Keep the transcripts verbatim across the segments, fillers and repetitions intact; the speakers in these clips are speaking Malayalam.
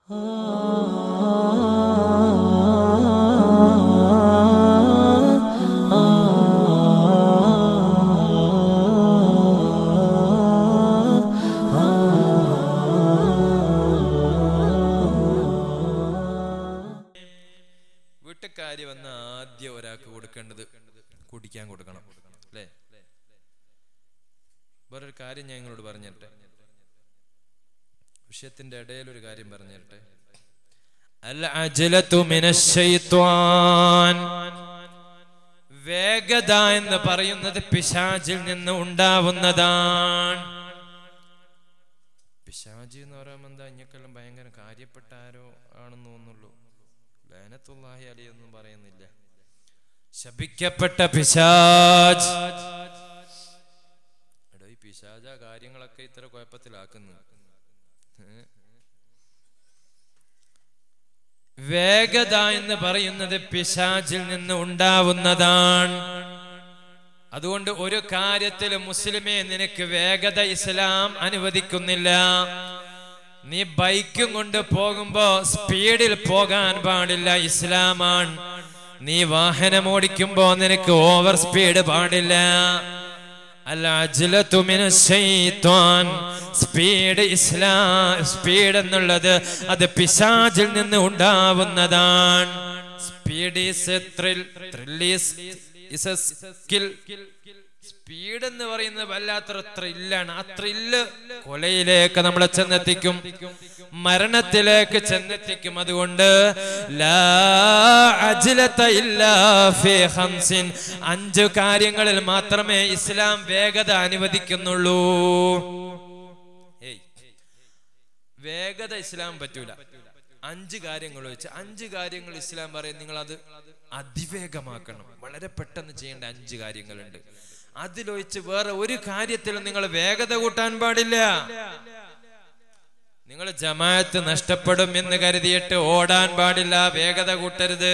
വീട്ടുകാരി വന്ന ആദ്യം ഒരാൾക്ക് കൊടുക്കേണ്ടത് കുടിക്കാൻ കൊടുക്കണം അല്ലേ? വേറൊരു കാര്യം ഞാൻ നിങ്ങളോട് പറഞ്ഞിട്ടെ, വിഷയത്തിന്റെ ഇടയിൽ ഒരു കാര്യം പറഞ്ഞിട്ടെ. അൽ അജ്ലതു മിനശ് ശൈത്വാൻ, വേഗത എന്ന് പറയുന്നത് പിശാചിൽ നിന്ന് ഉണ്ടാവുന്നതാണ്. പിശാചി എന്ന് പറയുമ്പോൾ എന്താ, ഇങ്ങക്കെല്ലാം ഭയങ്കര കാര്യപ്പെട്ട ആരോ ആണെന്ന് തോന്നുള്ളൂ. ലഅനത്തുല്ലാഹി അലൈഹി ഒന്നും പറയുന്നില്ല. ശപിക്കപ്പെട്ട പിശാച്. എടോ, ഈ പിശാച കാര്യങ്ങളൊക്കെ ഇത്ര കുഴപ്പത്തിലാക്കുന്നു. വേഗത എന്ന് പറയുന്നത് പിശാചിൽ നിന്ന് ഉണ്ടാവുന്നതാണ്. അതുകൊണ്ട് ഒരു കാര്യത്തിലും മുസ്ലിമേ നിനക്ക് വേഗത ഇസ്ലാം അനുവദിക്കുന്നില്ല. നീ ബൈക്കും കൊണ്ട് പോകുമ്പോ സ്പീഡിൽ പോകാൻ പാടില്ല, ഇസ്ലാമാണ്. നീ വാഹനം ഓടിക്കുമ്പോ നിനക്ക് ഓവർ സ്പീഡ് പാടില്ല. അൽ അജ്ലതു മിനശ് ശൈത്വാൻ, സ്പീഡ് ഇസ്ലാം സ്പീഡ് എന്നുള്ളത് അത് പിശാചിൽ നിന്ന് ഉണ്ടാവുന്നതാണ്. Speed is a thrill, thrill is is a skill. Speed എന്ന് പറയുന്നത് വല്ലാത്തൊരു ത്രില്ലാണ്. ആ ത്രില്ല് കൊലയിലേക്ക് നമ്മളെ ചെന്നെത്തിക്കും, മരണത്തിലേക്ക് ചെന്നെത്തിക്കും. അതുകൊണ്ട് ലാ അജ്ലത ഇല്ലാ ഫീ ഖംസിൻ, അഞ്ചു കാര്യങ്ങളിൽ മാത്രമേ ഇസ്ലാം വേഗത അനുവദിക്കുന്നുള്ളൂ. ഏയ് വേഗത ഇസ്ലാം പറ്റൂല. അഞ്ച് കാര്യങ്ങൾ വെച്ച് അഞ്ച് കാര്യങ്ങൾ ഇസ്ലാം പറയും നിങ്ങൾ അത് അതിവേഗമാക്കണം, വളരെ പെട്ടെന്ന് ചെയ്യേണ്ട അഞ്ച് കാര്യങ്ങളുണ്ട്. അതിലൊഴിച്ച് വേറെ ഒരു കാര്യത്തിലും നിങ്ങൾ വേഗത കൂട്ടാൻ പാടില്ല. നിങ്ങൾ ജമാഅത്ത് നഷ്ടപ്പെടും എന്ന് കരുതിയിട്ട് ഓടാൻ പാടില്ല, വേഗത കൂട്ടരുത്.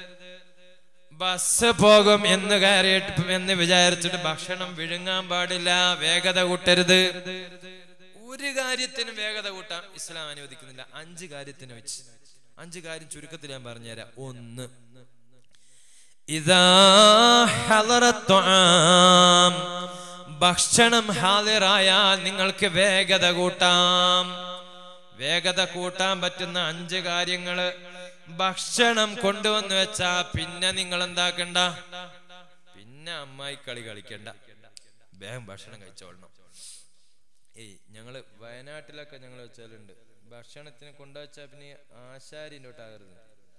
ബസ് പോകും എന്ന് കയറിയിട്ട് എന്ന് വിചാരിച്ചിട്ട് ഭക്ഷണം വിഴുങ്ങാൻ പാടില്ല, വേഗത കൂട്ടരുത്. ഒരു കാര്യത്തിനും വേഗത കൂട്ടാൻ ഇസ്ലാം അനുവദിക്കുന്നില്ല. അഞ്ച് കാര്യത്തിന് വെച്ച് അഞ്ച് കാര്യം ചുരുക്കത്തിൽ ഞാൻ പറഞ്ഞുതരാം. ഒന്ന്, ഇദാ ഹളറത് തുആം, ഭക്ഷണം ഹാളിറായാൽ നിങ്ങൾക്ക് വേഗത കൂട്ടാം. വേഗത കൂട്ടാൻ പറ്റുന്ന അഞ്ച് കാര്യങ്ങള് ഭക്ഷണം കൊണ്ടുവന്ന് വെച്ചാ പിന്നെ നിങ്ങൾ എന്താക്കണ്ട, പിന്നെ അമ്മായി കളി കളിക്കണ്ട, വേഗം ഭക്ഷണം കഴിച്ചോളണം. ഏയ് ഞങ്ങള് വയനാട്ടിലൊക്കെ ഞങ്ങൾ വെച്ചാലുണ്ട്, ഭക്ഷണത്തിന് കൊണ്ടുവച്ചാ പിന്നെ ആശാരിൻ്റെ തൊട്ടാകരുത്,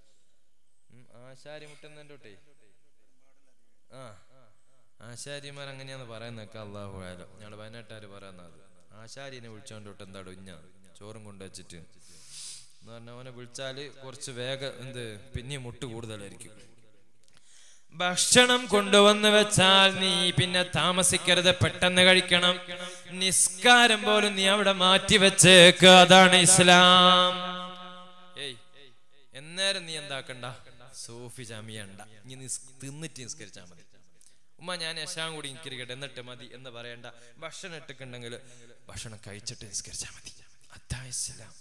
ആശാരി മുട്ടുന്നതിൻ്റെ തൊട്ടേ. ആ ആശാരിമാർ അങ്ങനെയാന്ന് പറയുന്നൊക്കെ അള്ളാഹു ആയാലും ഞങ്ങൾ വയനാട്ടുകാർ പറയുന്നത്. ആശാരിനെ വിളിച്ചോണ്ട് തൊട്ട് എന്താടോ ഇഞ്ഞ ചോറും കൊണ്ടുവച്ചിട്ട് എന്ന് പറഞ്ഞ അവനെ വിളിച്ചാല് കുറച്ച് വേഗം എന്ത് പിന്നെ മുട്ട് കൂടുതലായിരിക്കും. ഭക്ഷണം കൊണ്ടുവന്ന് വെച്ചാൽ നീ പിന്നെ താമസിക്കരുത്, പെട്ടെന്ന് കഴിക്കണം. നിസ്കാരം പോലും നീ അവിടെ മാറ്റി വെച്ചേക്ക്, അതാണ് ഇസ്ലാം. ഏയ് എന്നേരം നീ എന്താക്കണ്ട, സൂഫി ജാമിയണ്ട, നീ തിന്നിട്ട് നിസ്കരിച്ചാൽ മതി. ഉമ്മ ഞാൻ യശാൻ കൂടി നിസ്കരിക്കട്ടെ എന്നിട്ട് മതി എന്ന് പറയണ്ട. ഭക്ഷണം ഇട്ടിട്ടുണ്ടെങ്കിൽ ഭക്ഷണം കഴിച്ചിട്ട് നിസ്കരിച്ചാൽ മതി, അതാ ഇസ്ലാം.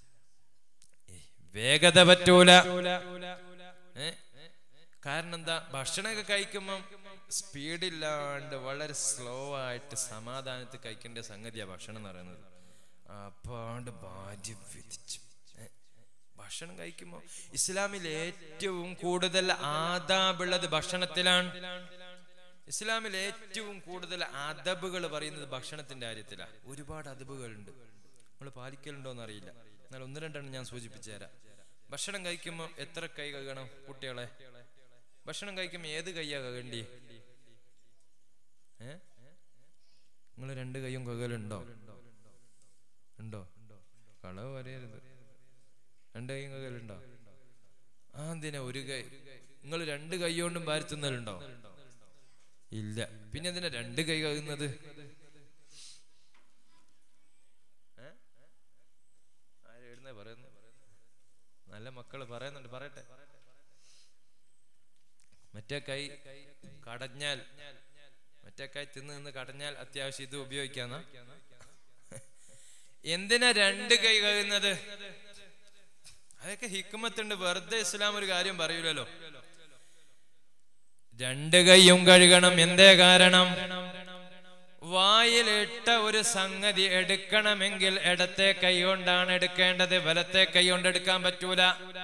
വേഗത പറ്റൂല. ഏ കാരണം എന്താ, ഭക്ഷണമൊക്കെ കഴിക്കുമ്പം സ്പീഡില്ലാണ്ട് വളരെ സ്ലോ ആയിട്ട് സമാധാനത്തിൽ കഴിക്കേണ്ട സംഗതിയാ ഭക്ഷണം എന്ന് പറയുന്നത്. അപ്പാണ്ട് ഭാര്യ വിധിച്ചു ഭക്ഷണം കഴിക്കുമ്പോ ഇസ്ലാമിൽ ഏറ്റവും കൂടുതൽ ആദാബുള്ളത് ഭക്ഷണത്തിലാണ്. ഇസ്ലാമിൽ ഏറ്റവും കൂടുതൽ അദബുകൾ പറയുന്നത് ഭക്ഷണത്തിന്റെ കാര്യത്തിലാണ്. ഒരുപാട് അദബുകളുണ്ട്, നമ്മൾ പാലിക്കലുണ്ടോന്ന് അറിയില്ല, എന്നാൽ ഒന്ന് രണ്ടെണ്ണം ഞാൻ സൂചിപ്പിച്ചു തരാം. ഭക്ഷണം കഴിക്കുമ്പോൾ എത്ര കൈ കഴുകണം കുട്ടികളെ? ഭക്ഷണം കഴിക്കുമ്പോ ഏത് കൈയാ കഴുകണ്ടേ? ഏ നിങ്ങൾ രണ്ട് കൈയും കഴുകലുണ്ടോ? ഉണ്ടോ? കളവ് പറയരുത്. രണ്ട് കൈയും കഴുകലുണ്ടോ? ആ എന്തിനാ ഒരു കൈ? നിങ്ങൾ രണ്ട് കൈ കൊണ്ടും വാരുത്തുന്നലുണ്ടോ? ഇല്ല. പിന്നെ എന്തിനാ രണ്ട് കൈ കഴുകുന്നത്? ആരെഴുന്നേ പറയുന്നു, നല്ല മക്കള് പറയുന്നുണ്ട്, പറയട്ടെ. മറ്റേ കൈ കടഞ്ഞാൽ, മറ്റേ കൈ തിന്ന് നിന്ന് കടഞ്ഞാൽ അത്യാവശ്യം ഇത് ഉപയോഗിക്കാന്ന. എന്തിനാ രണ്ട് കൈ കഴുകുന്നത്? അതൊക്കെ ഹിക്മത്തുണ്ട്. വെറുതെ ഇസ്ലാം ഒരു കാര്യം പറയൂലല്ലോ. രണ്ട് കൈയും കഴുകണം. എന്തേ കാരണം? വായിലിട്ട ഒരു സംഗതി എടുക്കണമെങ്കിൽ ഇടത്തെ കൈ കൊണ്ടാണ് എടുക്കേണ്ടത്, വലത്തെ കൈ കൊണ്ട് എടുക്കാൻ പറ്റൂല.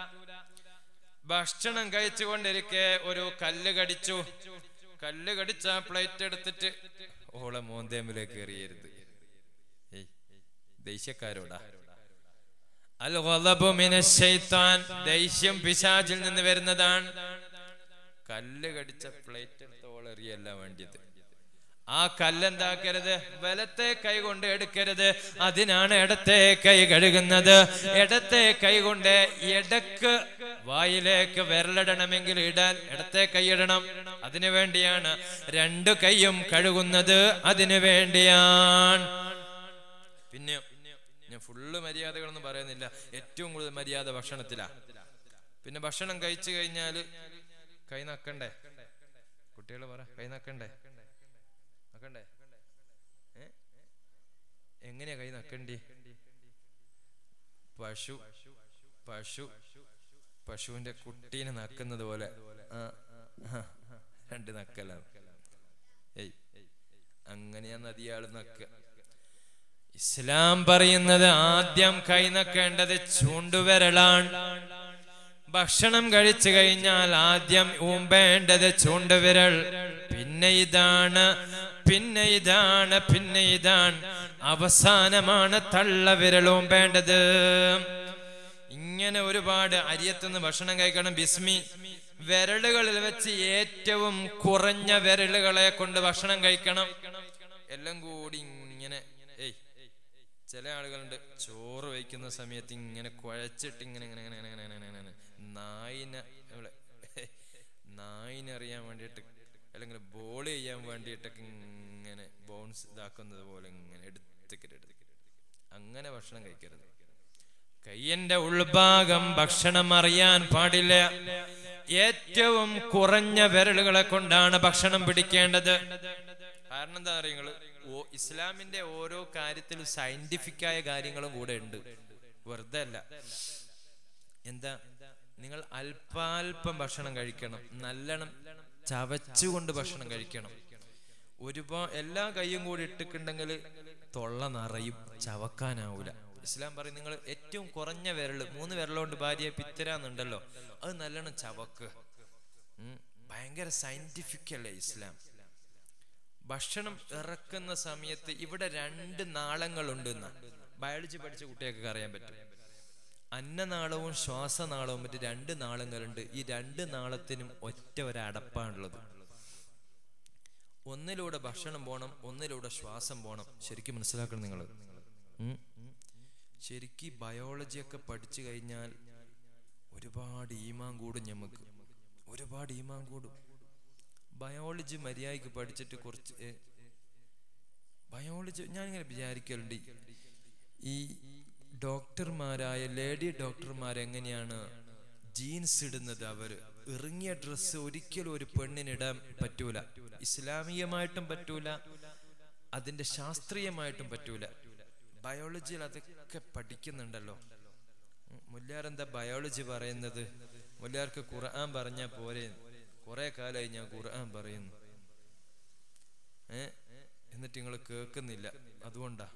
ഭക്ഷണം കഴിച്ചുകൊണ്ടിരിക്കെ ഒരു കല്ല് കടിച്ചു. കല്ല് കടിച്ച പ്ലേറ്റ് എടുത്തിട്ട് ഓളെ മോന്തേമ്പിലേക്ക് എറിയരുത്. ഏയ് ദേഷ്യക്കാരോടാ. അൽ ഗളബു മിനശ് ശൈത്താൻ, ദേഷ്യം പിശാചിൽ നിന്ന് വരുന്നതാണ്. കല്ല് കടിച്ച പ്ലേറ്റ് എടുത്ത് ഓൾ എറിയല്ല വേണ്ടിയത്. ആ കല്ലെന്താക്കരുത്, വലത്തെ കൈ കൊണ്ട് എടുക്കരുത്. അതിനാണ് ഇടത്തെ കൈ കഴുകുന്നത്. ഇടത്തെ കൈ കൊണ്ട് ഇടക്ക് വായിലേക്ക് വിരലിടണമെങ്കിൽ ഇടാൻ ഇടത്തെ കൈ ഇടണം. അതിനു വേണ്ടിയാണ് രണ്ടു കൈയും കഴുകുന്നത്. അതിനു വേണ്ടിയാണ്. പിന്നെ ഞാൻ ഫുള്ള് മര്യാദകളൊന്നും പറയുന്നില്ല. ഏറ്റവും കൂടുതൽ മര്യാദ ഭക്ഷണത്തിലാ. പിന്നെ ഭക്ഷണം കഴിച്ചു കഴിഞ്ഞാല് കൈ നക്കണ്ടേ? കുട്ടികൾ പറ, കൈ നക്കണ്ടേ? നക്കണ്ടേ? ഏ എങ്ങനെയാ കൈ നക്കണ്ടി? പശു പശു പശുവിന്റെ കുട്ടീനെ നക്കുന്നത് പോലെ രണ്ട് നക്കലാണ്. ഏയ് അങ്ങനെയാ നദിയാള് നക്ക. ഇസ്ലാം പറയുന്നത് ആദ്യം കൈ നക്കേണ്ടത് ചൂണ്ടുവിരലാണ്. ഭക്ഷണം കഴിച്ചു കഴിഞ്ഞാൽ ആദ്യം ഊമ്പേണ്ടത് ചൂണ്ടുവിരൽ, പിന്നെ ഇതാണ്, പിന്നെ ഇതാണ്, പിന്നെ ഇതാണ്, അവസാനമാണ് തള്ളവിരൽ ഊമ്പേണ്ടത്. ഇങ്ങനെ ഒരുപാട്. അരിയത്തുനിന്ന് ഭക്ഷണം കഴിക്കണം. ബിസ്മി. വിരലുകളിൽ വെച്ച് ഏറ്റവും കുറഞ്ഞ വിരലുകളെ കൊണ്ട് ഭക്ഷണം കഴിക്കണം. എല്ലാം കൂടി ഇങ്ങനെ. ഏയ് ചില ആളുകളുണ്ട് ചോറ് വയ്ക്കുന്ന സമയത്ത് ഇങ്ങനെ കുഴച്ചിട്ട് ഇങ്ങനെ ഇങ്ങനെ ഇങ്ങനെ ഇങ്ങനെ ഇങ്ങനെ നായിനെ നായിനെ അറിയാൻ വേണ്ടിയിട്ട് അല്ലെങ്കിൽ ബോൾ ചെയ്യാൻ വേണ്ടിയിട്ടൊക്കെ ഇങ്ങനെ ബോൺസ് ഇതാക്കുന്നത് പോലെ ഇങ്ങനെ എടുത്തിട്ട് അങ്ങനെ ഭക്ഷണം കഴിക്കരുത്. കയ്യന്റെ ഉൾഭാഗം ഭക്ഷണം അറിയാൻ പാടില്ല. ഏറ്റവും കുറഞ്ഞ വിരലുകളെ കൊണ്ടാണ് ഭക്ഷണം പിടിക്കേണ്ടത്. കാരണം എന്താ അറിയുങ്ങള്, ഓ ഇസ്ലാമിന്റെ ഓരോ കാര്യത്തിലും സയന്റിഫിക്കായ കാര്യങ്ങളും കൂടെ ഉണ്ട്, വെറുതെ അല്ല. എന്താ, നിങ്ങൾ അല്പാൽപ്പം ഭക്ഷണം കഴിക്കണം. നല്ലോണം ചവച്ചുകൊണ്ട് ഭക്ഷണം കഴിക്കണം. ഒരുപാട് എല്ലാ കൈയും കൂടി ഇട്ടിട്ടുണ്ടെങ്കിൽ തൊള്ള നിറയും, ചവക്കാനാവൂല. ഇസ്ലാം പറയും നിങ്ങൾ ഏറ്റവും കുറഞ്ഞ വിരല്, മൂന്ന് വിരലുകൊണ്ട് ഭാര്യ പിത്തരാന്നുണ്ടല്ലോ, അത് നല്ലോണം ചവക്ക്. ഭയങ്കര സയന്റിഫിക് അല്ലേ ഇസ്ലാം. ഭക്ഷണം ഇറക്കുന്ന സമയത്ത് ഇവിടെ രണ്ട് നാളങ്ങളുണ്ട് എന്ന് ബയോളജി പഠിച്ച കുട്ടികൾക്ക് അറിയാൻ പറ്റും. അന്നനാളവും ശ്വാസനാളവും മറ്റു രണ്ട് നാളങ്ങളുണ്ട്. ഈ രണ്ട് നാളത്തിനും ഒറ്റ ഒരടപ്പാണുള്ളത്. ഒന്നിലൂടെ ഭക്ഷണം പോണം, ഒന്നിലൂടെ ശ്വാസം പോണം. ശരിക്കും മനസ്സിലാക്കണം നിങ്ങൾ. ശരിക്കും ബയോളജിയൊക്കെ പഠിച്ചു കഴിഞ്ഞാൽ ഒരുപാട് ഈമാൻ കൂടും. ഞമ്മക്ക് ഒരുപാട് ഈമാൻ കൂടും. ബയോളജി മര്യാദയ്ക്ക് പഠിച്ചിട്ട് കുറച്ച് ബയോളജി ഞാനിങ്ങനെ വിചാരിക്കലുണ്ട്, ഈ ഡോക്ടർമാരായ ലേഡി ഡോക്ടർമാരെങ്ങനെയാണ് ജീൻസ് ഇടുന്നത്? അവര് ഇറങ്ങിയ ഡ്രസ്സ് ഒരിക്കലും ഒരു പെണ്ണിനിടാൻ പറ്റൂല. ഇസ്ലാമികമായിട്ടും പറ്റൂല, അതിന്റെ ശാസ്ത്രീയമായിട്ടും പറ്റൂല. ബയോളജിയിൽ അതൊക്കെ പഠിക്കുന്നുണ്ടല്ലോ. മുല്ലാരെന്താ ബയോളജി പറയുന്നത്? മുല്ലാർക്ക് ഖുർആൻ പറഞ്ഞാൽ പോരെ? കുറെ കാലമായി ഞാൻ ഖുർആൻ പറയുന്നു, ഏ എന്നിട്ട് നിങ്ങൾ കേൾക്കുന്നില്ല. അതുകൊണ്ടാ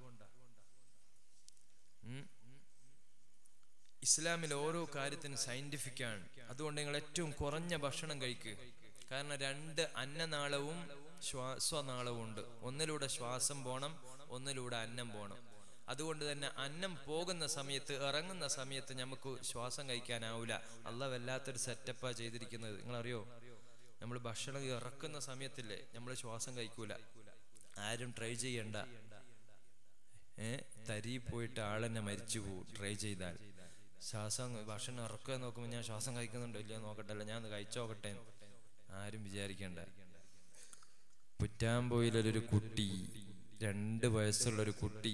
ഇസ്ലാമിൽ ഓരോ കാര്യത്തിനും സയന്റിഫിക് ആണ്. അതുകൊണ്ട് നിങ്ങൾ ഏറ്റവും കുറഞ്ഞ ഭക്ഷണം കഴിക്കുക. കാരണം രണ്ട് അന്നനാളവും ശ്വാസനാളവും ഉണ്ട്. ഒന്നിലൂടെ ശ്വാസം പോണം, ഒന്നിലൂടെ അന്നം പോണം. അതുകൊണ്ട് തന്നെ അന്നം പോകുന്ന സമയത്ത്, ഇറങ്ങുന്ന സമയത്ത് നമുക്ക് ശ്വാസം കഴിക്കാനാവൂല. അള്ളാഹ് വല്ലാത്തൊരു സെറ്റപ്പാ ചെയ്തിരിക്കുന്നത്. നിങ്ങളറിയോ, നമ്മൾ ഭക്ഷണം ഇറക്കുന്ന സമയത്തില്ലേ നമ്മൾ ശ്വാസം കഴിക്കൂല. ആരും ട്രൈ ചെയ്യണ്ട. ഏ തരി പോയിട്ട് ആളെന്നെ മരിച്ചു പോകും ട്രൈ ചെയ്താൽ. ശ്വാസം ഭക്ഷണം ഇറക്കുക നോക്കുമ്പോൾ ഞാൻ ശ്വാസം കഴിക്കുന്നുണ്ടോ ഇല്ലയോ നോക്കട്ടല്ല, ഞാൻ കഴിച്ചോക്കട്ടെ, ആരും വിചാരിക്കണ്ട. പുറ്റാമ്പോയിലൊരു കുട്ടി, രണ്ട് വയസ്സുള്ളൊരു കുട്ടി,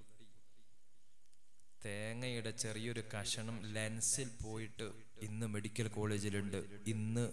തേങ്ങയുടെ ചെറിയൊരു കഷണം ലെൻസിൽ പോയിട്ട് ഇന്ന് മെഡിക്കൽ കോളേജിലുണ്ട്. ഇന്ന്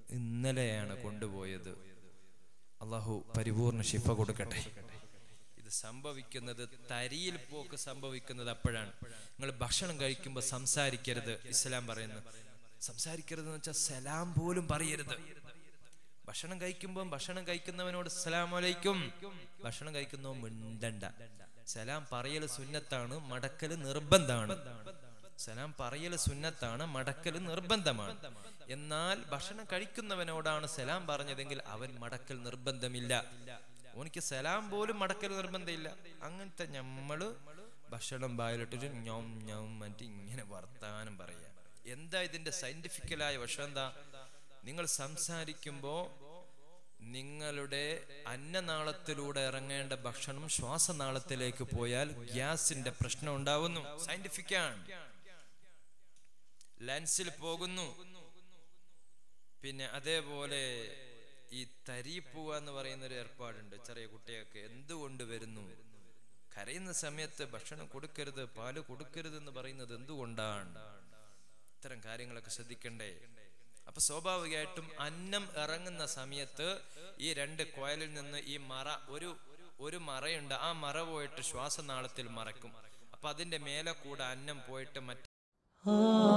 ഇന്നലെയാണ് കൊണ്ടുപോയത്. അള്ളാഹു പരിപൂർണ ശിഫ കൊടുക്കട്ടെ. ഇത് സംഭവിക്കുന്നത് തരിയിൽ പോക്ക് സംഭവിക്കുന്നത് അപ്പോഴാണ്. നിങ്ങൾ ഭക്ഷണം കഴിക്കുമ്പോൾ സംസാരിക്കരുത്. ഇസ്ലാം പറയുന്നു സംസാരിക്കരുത് എന്ന് വെച്ചാൽ സലാം പോലും പറയരുത്. ഭക്ഷണം കഴിക്കുമ്പോൾ ഭക്ഷണം കഴിക്കുന്നവനോട് അസ്സലാമു അലൈക്കും, ഭക്ഷണം കഴിക്കുന്നവൻ മിണ്ടണ്ട. സലാം പറയൽ സുന്നത്താണ്, മടക്കല് നിർബന്ധമാണ്. സലാം പറയൽ സുന്നത്താണ്, മടക്കൽ നിർബന്ധമാണ്. എന്നാൽ ഭക്ഷണം കഴിക്കുന്നവനോടാണ് സലാം പറഞ്ഞതെങ്കിൽ അവൻ മടക്കൽ നിർബന്ധമില്ല. ഓനിക്ക് സലാം പോലും മടക്കൽ നിർബന്ധമില്ല. അങ്ങനത്തെ നമ്മള് ഭക്ഷണം വായിലിട്ടൊരു ഞം ഞം മറ്റേ ഇങ്ങനെ വർത്താനം പറയാ. എന്താ ഇതിന്റെ സയന്റിഫിക്കലായ വശം? എന്താ? നിങ്ങൾ സംസാരിക്കുമ്പോ നിങ്ങളുടെ അന്നനാളത്തിലൂടെ ഇറങ്ങേണ്ട ഭക്ഷണം ശ്വാസനാളത്തിലേക്ക് പോയാൽ ഗ്യാസിന്റെ പ്രശ്നം ഉണ്ടാവുന്നു. സയന്റിഫിക്കാണ്. ലൻസിൽ പോകുന്നു. പിന്നെ അതേപോലെ ഈ തരിപ്പൂവ എന്ന് പറയുന്ന ഒരു ഏർപ്പാടുണ്ട് ചെറിയ കുട്ടികൾക്ക്. എന്തുകൊണ്ട് വരുന്നു? കരയുന്ന സമയത്ത് ഭക്ഷണം കൊടുക്കരുത്, പാല് കൊടുക്കരുത് എന്ന് പറയുന്നത് എന്തുകൊണ്ടാണ്? ഇത്തരം കാര്യങ്ങളൊക്കെ ശ്രദ്ധിക്കണ്ടേ? അപ്പൊ സ്വാഭാവികമായിട്ടും അന്നം ഇറങ്ങുന്ന സമയത്ത് ഈ രണ്ട് കോയലിൽ നിന്ന് ഈ മറ ഒരു ഒരു മറയുണ്ട്, ആ മറ പോയിട്ട് ശ്വാസനാളത്തിൽ മറക്കും. അപ്പൊ അതിന്റെ മേലെ കൂടെ അന്നം പോയിട്ട് മറ്റേ